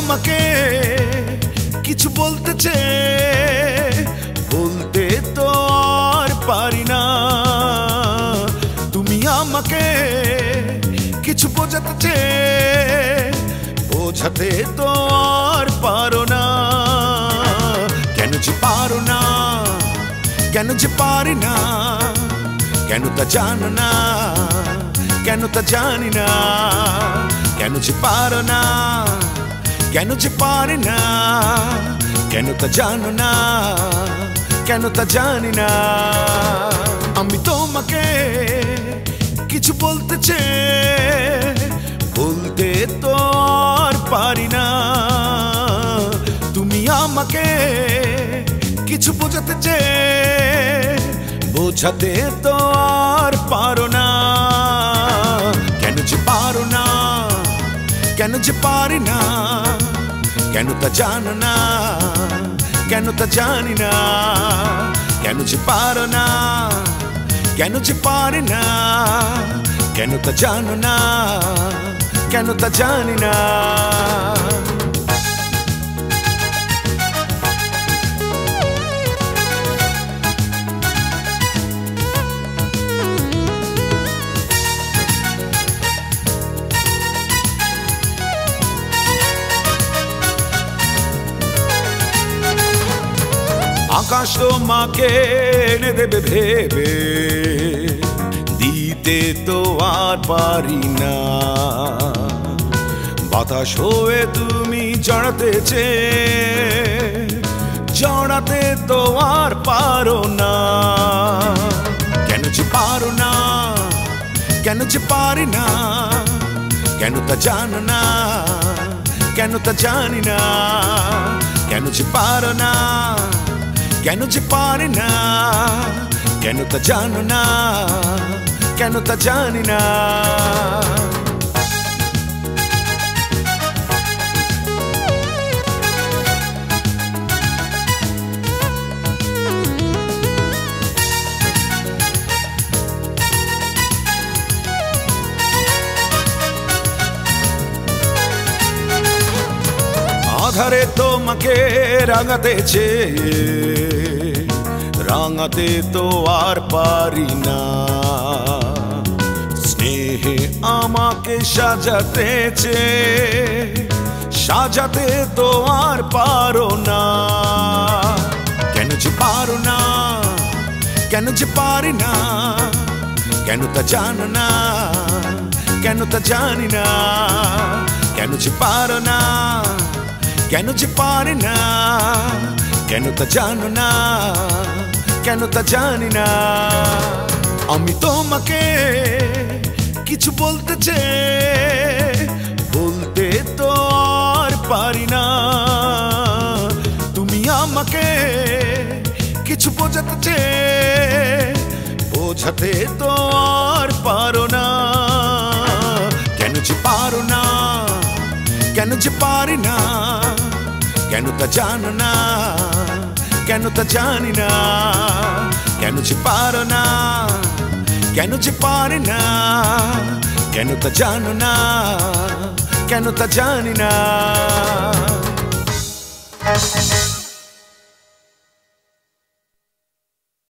তোমাকে কিছু বলতে বলতে তো আর পারি না। তুমি আমাকে কিছু বোঝাতে বোঝাতে তো আর পারো না। কেন যে পারো না, কেন যে পারি না, কেন তা জানো না, কেন তা জানি না। কেন যে পারো না, কেন যে পারি না, কেন তা জানো না, কেন তা জানি না। আমি তোমাকে কিছু বলতে বলতে তো আর পারি না। তুমি আমাকে কিছু বোঝাতে বোঝাতে তো আর পারো না। কেন যে পারো না, কেন যে পারি না, কেন তা জানো না, কেন তা জানি না। কেন যে পারো না, কেন যে পারি না, কেন তা জানো না, কেন তা জানি না। আকাশ তোমাকে এনে দেবে ভেবে দিতে তো আর পারি না। বাতাস হয়ে তুমি জড়াতে জড়াতে তো আর পারো না। কেন যে পারো না, কেন যে পারি না, কেন তা জানো না, কেন তা জানি না। কেন যে পারো না, কেন যে পারি না, কেন তা জানো না, কেন তা জানি না। আধারে তোমাকে রাঙাতে রাঙাতে তো আর পারি না। স্নেহে আমাকে সাজাতে সাজাতে তো আর পারো না। কেন যে পারো না, কেন যে পারি না, কেন তা জানো না, কেন তা জানি না। কেন যে পারো না, কেন যে পারি না, কেন তা জানো না, কেন তা জানি না। আমি তোমাকে কিছু বলতে বলতে তো আর পারি না। তুমি আমাকে কিছু বোঝাতে বোঝাতে তো আর পারো না। কেন যে পারো না, কেন যে পারি না, কেন তা জানো না, কেন তা জানি না। কেন যে পারো না, কেন যে পারি না, কেন তা জানো না, কেন তা জানি না।